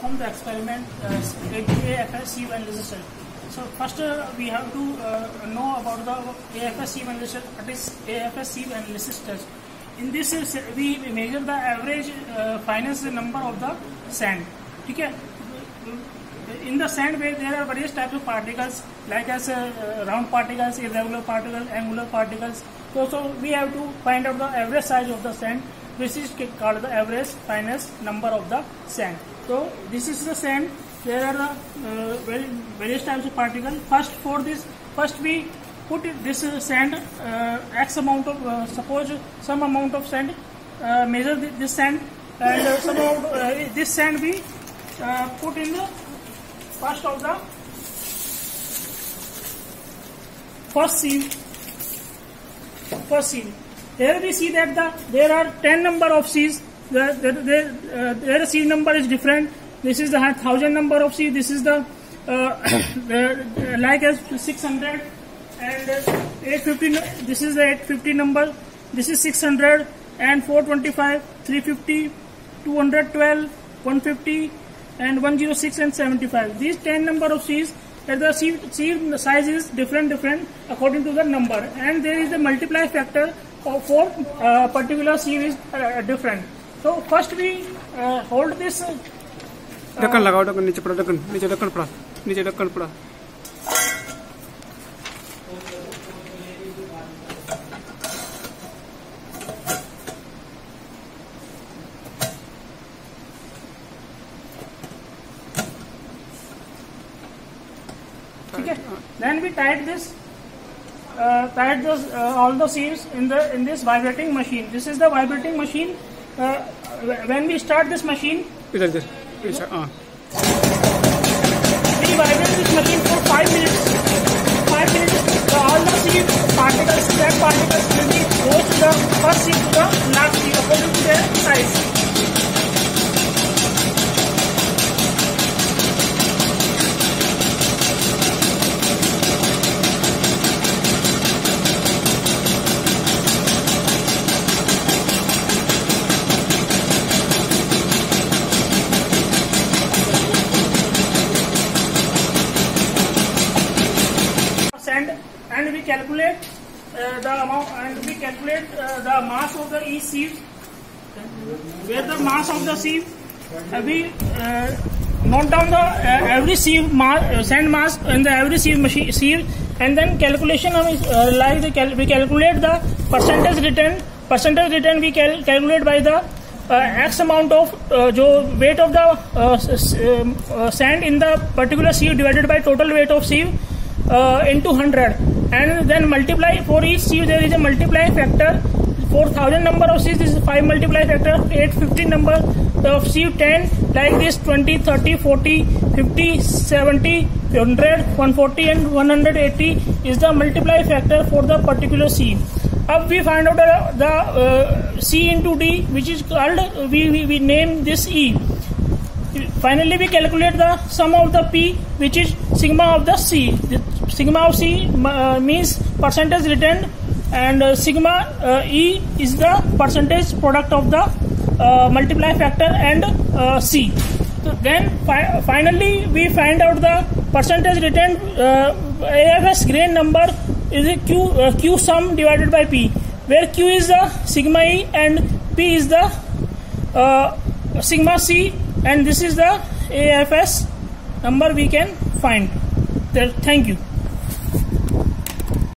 perform the experiment AFS sieve and resistor. So first we have to know about the AFS sieve and resistor. What is AFS sieve and resistors? In this we measure the average fineness number of the sand. Okay? In the sand where there are various types of particles, like as round particles, irregular particles, angular particles. So we have to find out the average size of the sand, which is called the average fineness number of the sand. So this is the sand. There are the various types of particles. First we put this sand x amount of suppose some amount of sand, measure this sand, and some amount this sand we put in the first sieve. Here we see that there are 10 number of sieves. Their sieve number is different. This is the 1000 number of sieve. This is the like as 600 and 850. This is the 850 number. This is 600 and 425, 350, 212, 150 and 106 and 75. These 10 number of sieves. The sieve size is different according to the number, and there is a multiply factor for particular sieve is different. So first we hold this. ढक्कन लगाओ, ढक्कन नीचे पड़ा, नीचे ढक्कन पड़ा. Okay. Then we tied all the sieves in this vibrating machine. This is the vibrating machine. When we start this machine, we vibrate this machine for 5 minutes. 5 minutes, all the sieve particles, sand particles will be go to the first sieve to the last sieve according to their size. And we calculate the amount, and we calculate the mass of the each sieve. Where the mass of the sieve, we note down the every sieve sand mass in the every sieve, and then calculation of we calculate the percentage return. Percentage return we calculate by the x amount of weight of the sand in the particular sieve divided by total weight of sieve into 100, and then multiply for each sieve. There is a multiply factor. 4000 number of sieves, this is 5 multiply factor. 850 number of sieve 10, like this 20, 30, 40, 50, 70, 100, 140 and 180 is the multiply factor for the particular sieve. Now we find out the C into D, which is called, we name this E. Finally we calculate the sum of the P, which is sigma of the C. The sigma of C means percentage returned, and sigma E is the percentage product of the multiply factor and C. So then finally we find out the percentage returned. AFS grain number is a Q sum divided by P, where Q is the sigma E and P is the sigma C, and this is the AFS number we can find. Thank you.